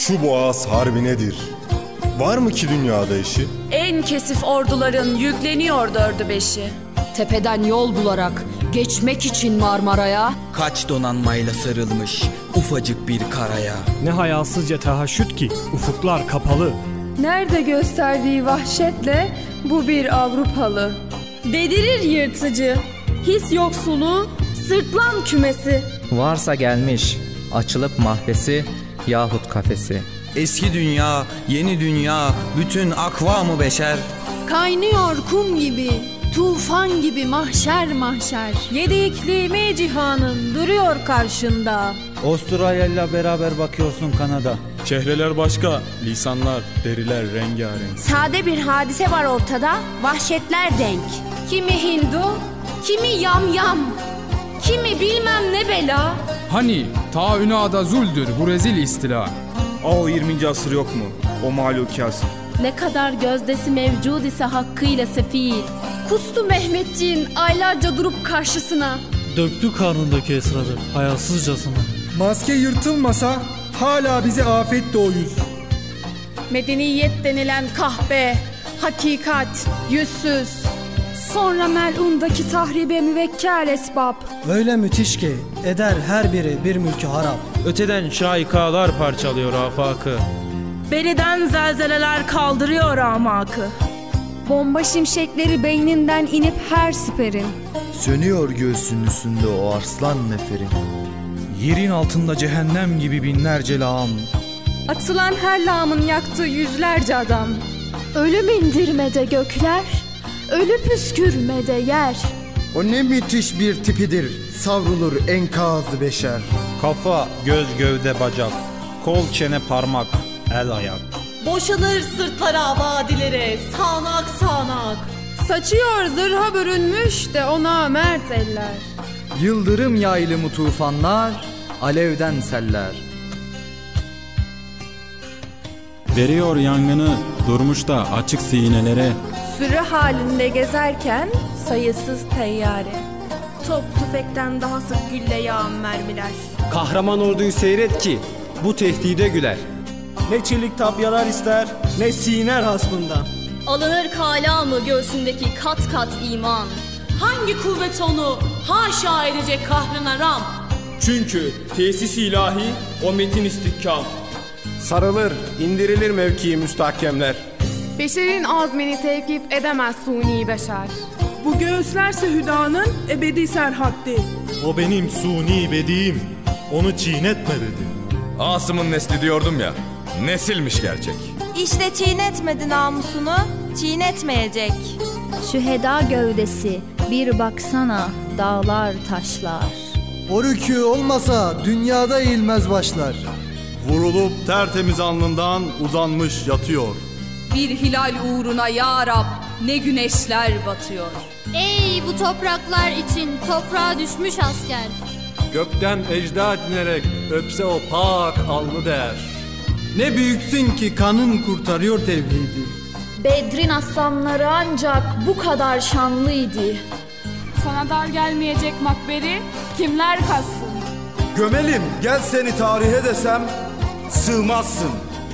Şu boğaz harbi nedir? Var mı ki dünyada işi? En kesif orduların yükleniyor dördü beşi. Tepeden yol bularak geçmek için Marmara'ya. Kaç donanmayla sarılmış ufacık bir karaya. Ne hayasızca tehaşüt ki ufuklar kapalı. Nerede gösterdiği vahşetle bu bir Avrupalı. Dedirir yırtıcı, his yoksulu, sırtlan kümesi. Varsa gelmiş, açılıp mahvesi yahut kafesi. Eski dünya, yeni dünya, bütün akvamı beşer. Kaynıyor kum gibi, tufan gibi mahşer mahşer. Yedi iklimi cihanın duruyor karşında. Avustralya ile beraber bakıyorsun Kanada. Çehreler başka, lisanlar, deriler rengarenk. Sade bir hadise var ortada, vahşetler denk. Kimi Hindu, kimi yamyam, kimi bilmem ne bela. Hani ta ünada zuldür bu rezil istila. O 20. asır yok mu? O mahluk asır. Ne kadar gözdesi mevcud ise hakkıyla sefil. Kustu Mehmetçiğin aylarca durup karşısına. Döktü karnındaki esrarı hayasızcasına. Maske yırtılmasa hala bize afetti o yüz. Medeniyet denilen kahpe, hakikat, yüzsüz. Sonra melundaki tahribe müvekkel esbab. Öyle müthiş ki eder her biri bir mülkü harap. Öteden şaikalar parçalıyor afakı. Beriden zelzeleler kaldırıyor amakı. Bomba şimşekleri beyninden inip her siperin. Sönüyor göğsünün üstünde o arslan neferin. Yerin altında cehennem gibi binlerce lağım. Atılan her lağımın yaktığı yüzlerce adam. Ölüm indirmede gökler, ölü püskürmede yer. O ne müthiş bir tipidir, savrulur enkazı beşer. Kafa, göz, gövde, bacak, kol, çene, parmak, el, ayak. Boşalır sırtlara, vadilere, sağanak sağanak. Saçıyor zırha bürünmüş de ona mert eller. Yıldırım yaylı mu tufanlar, alevden seller. Veriyor yangını, durmuş da açık sinelere. Sürü halinde gezerken sayısız teyyare. Top tüfekten daha sık gülle yağan mermiler. Kahraman orduyu seyret ki bu tehdide güler. Ne çelik tapyalar ister, ne siner hasmından. Alınır kalamı göğsündeki kat kat iman. Hangi kuvvet onu haşa edecek kahrına ram? Çünkü tesis ilahi o metin istihkam. Sarılır, indirilir mevkii müstahkemler. Beşerin azmini tevkif edemez suni beşer. Bu göğüslerse hüdanın ebedi serhaddi. O benim suni bediğim, onu çiğnetme dedi. Asım'ın nesli diyordum ya, nesilmiş gerçek. İşte çiğnetmedi namusunu, çiğnetmeyecek. Şüheda gövdesi, bir baksana dağlar taşlar. O rükû olmasa dünyada eğilmez başlar. Vurulup tertemiz alnından uzanmış yatıyor. Bir hilal uğruna ya Rab ne güneşler batıyor. Ey bu topraklar için toprağa düşmüş asker. Gökten ecda dinerek öpse o pak alnı der. Ne büyüksün ki kanın kurtarıyor tevhidi. Bedrin aslanları ancak bu kadar şanlıydı. Sana dar gelmeyecek makberi kimler kassın? Gömelim, gel seni tarihe desem, sığmazsın.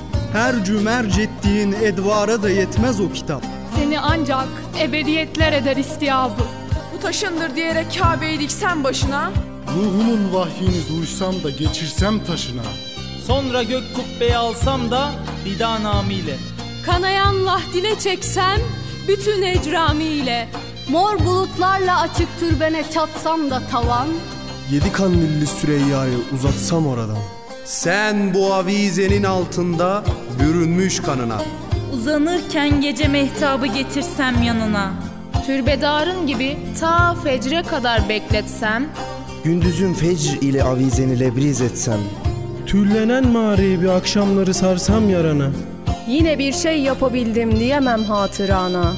Her cümerc ettiğin edvara da yetmez o kitap. Seni ancak ebediyetler eder istiyabı. Bu taşındır diyerek Kabe'yi diksem başına. Ruhumun vahyini duysam da geçirsem taşına. Sonra gök kubbeyi alsam da vida namıyla. Kanayan lahdine çeksem bütün ecramiyle. Mor bulutlarla açık türbene çatsam da tavan. 7 kandilli Süreyya'yı uzatsam oradan. Sen bu avizenin altında bürünmüş kanına. Uzanırken gece mehtabı getirsem yanına. Türbedarın gibi ta fecre kadar bekletsem. Gündüzün fecr ile avizeni lebriz etsem. Tüllenen mağribi akşamları sarsam yarana. Yine bir şey yapabildim diyemem hatırana.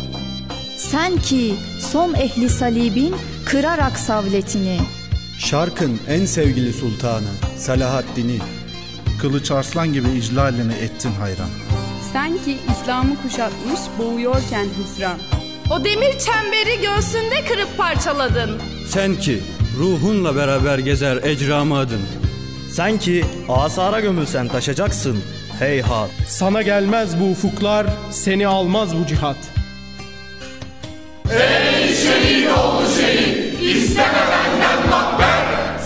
Sen ki son ehli salibin kırarak savletini. Şarkın en sevgili sultanı Salahaddin'i. Kılıç arslan gibi iclalini ettin hayran. Sen ki İslam'ı kuşatmış boğuyorken hüsran. O demir çemberi göğsünde kırıp parçaladın. Sen ki ruhunla beraber gezer ecramı adın. Sen ki asara gömülsen taşacaksın. heyhat. Sana gelmez bu ufuklar, seni almaz bu cihat. Ey şehit oğlu şehit, isteme benden makber.